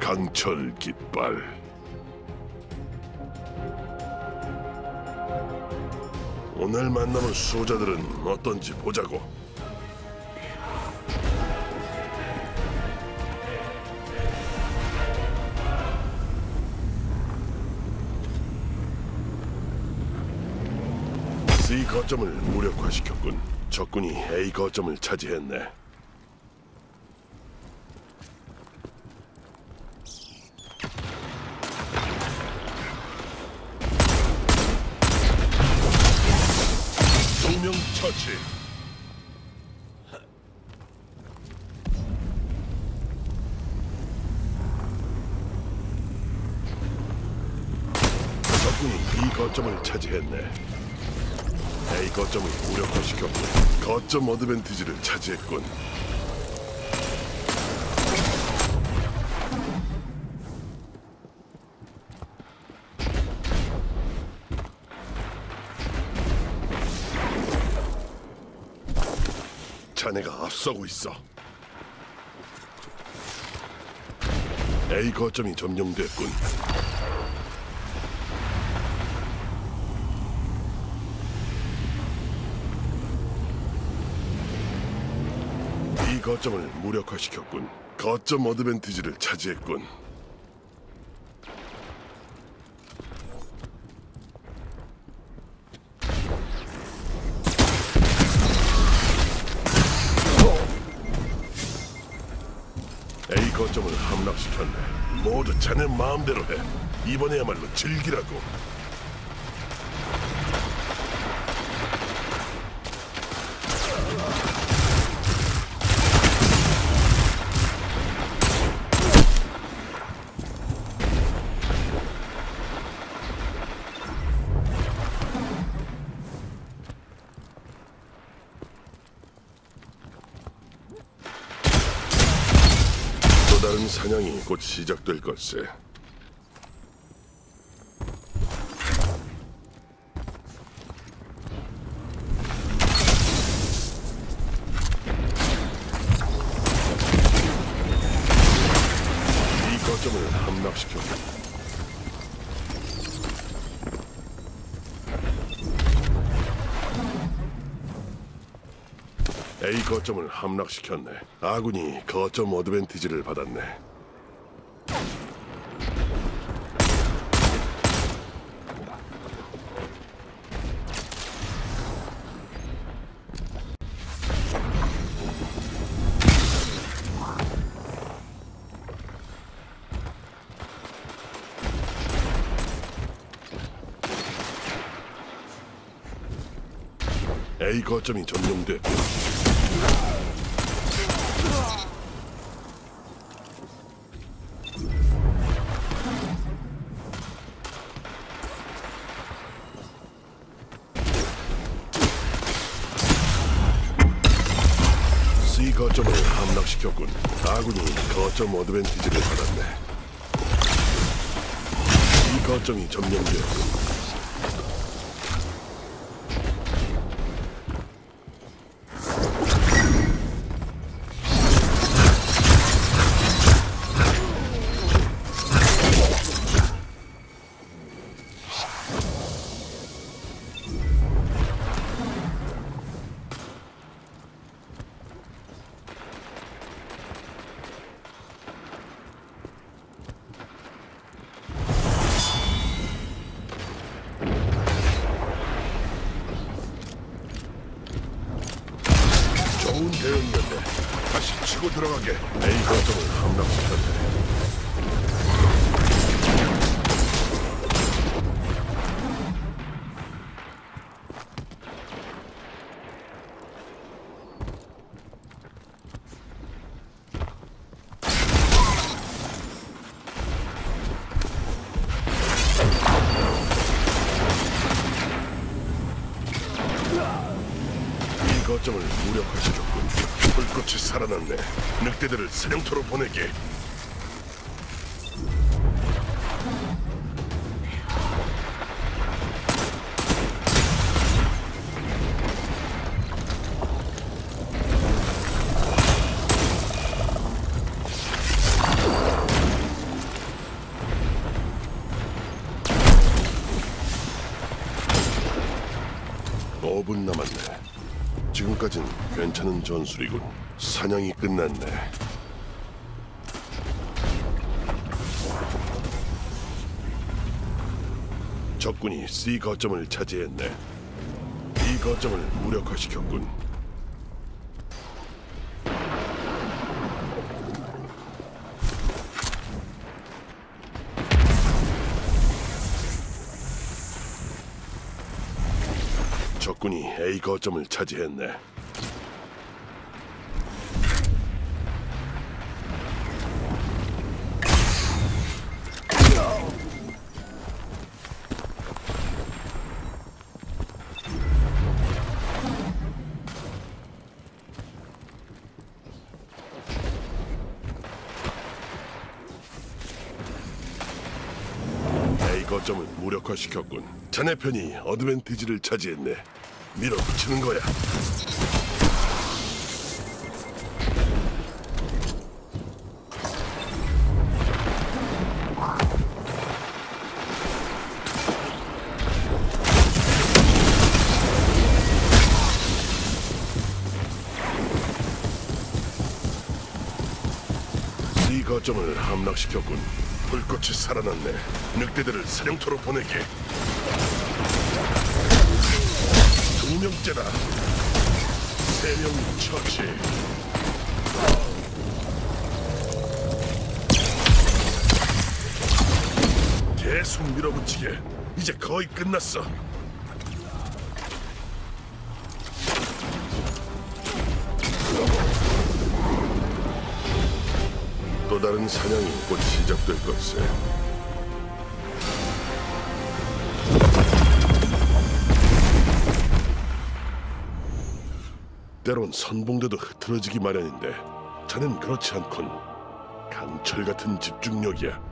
강철 깃발. 오늘 만남은 수호자들은 어떤지 보자고. C 거점을 무력화시켰군. 적군이 A 거점을 차지했네. 두명 처치. 적군이 B 거점을 차지했네. A 거점을 무력화시켰고 거점 어드밴티지를 차지했군. 자네가 앞서고 있어. A 거점이 점령됐군. B 거점을 무력화시켰군. 거점 어드밴티지를 차지했군. A 거점을 함락시켰네. 모두 자네 마음대로 해. 이번에야말로 즐기라고. 또 다른 사냥이 곧 시작될 걸세. 이 거점을 함락시켰고 A 거점을 함락시켰네. 아군이 거점 어드밴티지를 받았네. A 거점이 점령됐고 C 거점을 함락시켰군. 아군이 거점 어드밴티지를 받았네. 이 거점이 점령되었군. 좋은 대응이었네. 다시 치고 들어가게. A 거점을 함락시켰네. 이 거점을 무력화시켰군. 불꽃이 살아났네. 늑대들을 사냥터로 보내게. 5분 남았네. 지금까진 괜찮은 전술이군. 사냥이 끝났네. 적군이 C 거점을 차지했네. B 거점을 무력화시켰군. 적군이 A 거점을 차지했네. A 거점을 무력화시켰군. 자네 편이 어드밴티지를 차지했네. 밀어붙이는 거야. C 거점을 함락시켰군. 불꽃이 살아났네. 늑대들을 사령토로 보내게. 두 명째다. 세 명 처치. 계속 밀어붙이게. 이제 거의 끝났어. 또 다른 사냥이 곧 시작될 걸세. 때론 선봉대도 흐트러지기 마련인데 자넨 그렇지 않군. 강철 같은 집중력이야.